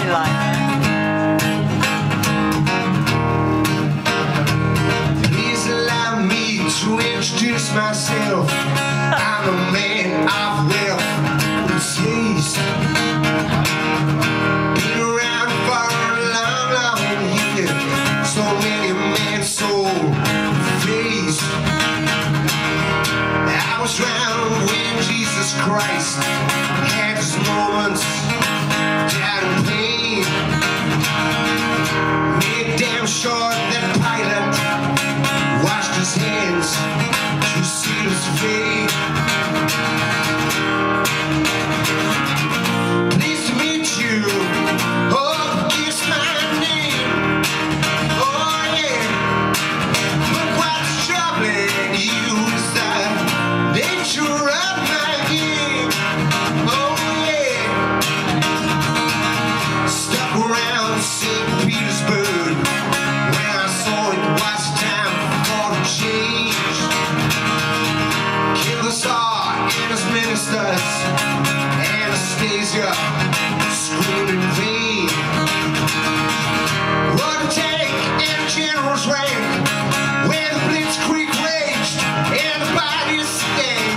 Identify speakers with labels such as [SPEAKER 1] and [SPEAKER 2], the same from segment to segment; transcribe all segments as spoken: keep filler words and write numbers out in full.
[SPEAKER 1] like that.
[SPEAKER 2] Please allow me to introduce myself. I'm a man of wealth and taste. Been around for a long, long year. So many men sold face. I was round when Jesus Christ had his moments down in pain. Made damn sure that Pilate washed his hands to seal his fate. Pleased to meet you. Oh, it's my name. Oh yeah. But what's troubling you is the nature of my game. Oh yeah. Stuck around Saint Petersburg when I saw it was time for a change. Kill the Tsar and his ministers. Anastasia screamed in vain. Run a tank and a general's rank where the blitzkrieg raged and the bodies stank.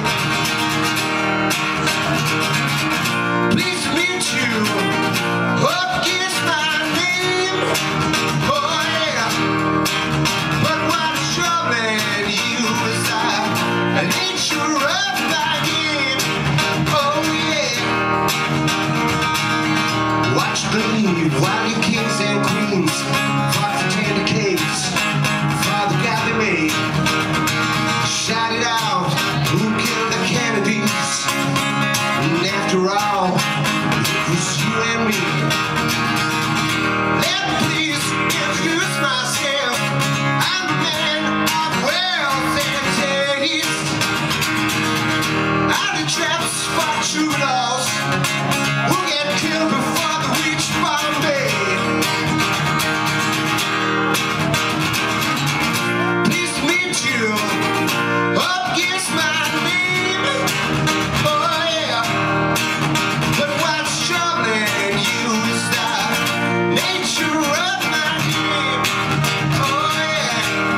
[SPEAKER 2] Pleased to meet you. Up against my name. Oh yeah. But what's troubling you is the nature of my game. Oh yeah. Watch believe while you kings and queens fought for tender caves. Father got me made. Shout it out. Who killed the Kennedys? And after all, it was you and me. Let me please introduce myself. I'm a man of wealth and taste. I did traps for true loss who get killed before the reach Bombay. Pleased to meet you. Up against my name. Oh yeah. But what's troubling you is the nature of my game. Oh yeah.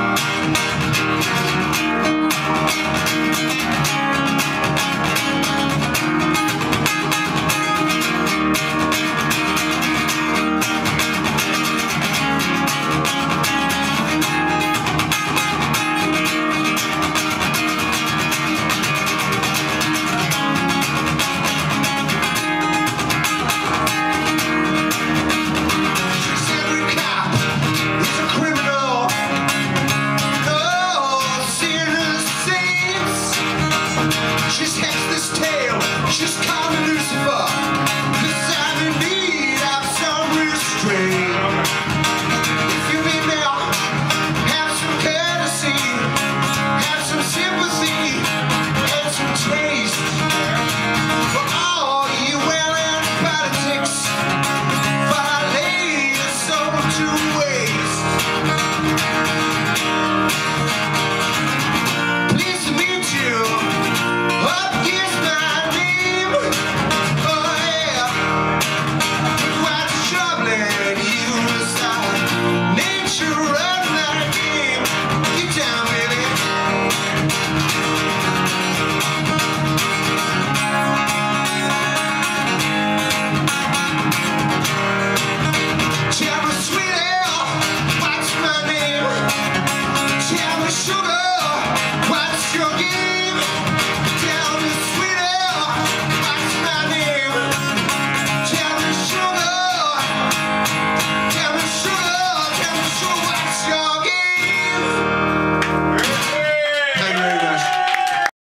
[SPEAKER 2] Every cop is a criminal. No sinners, saints. She's hatched this tale. She's called me Lucifer. 'Cause I'm in need of some restraint. If you meet me, have some courtesy, have some sympathy, and some taste. For all you well-in politics, violate your soul to waste. Pleased to meet you. Up against my name. Oh yeah. But what's troubling you is the nature of my game. Get down, baby. Tell me, sweet hell, what's my name? Tell me, sugar.